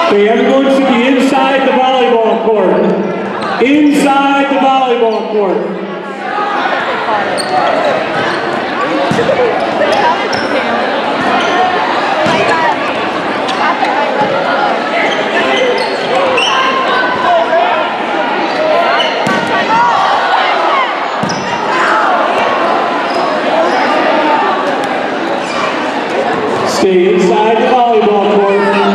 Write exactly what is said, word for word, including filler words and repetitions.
Okay, everyone should be inside the volleyball court. Inside the volleyball court. Stay inside the volleyball court.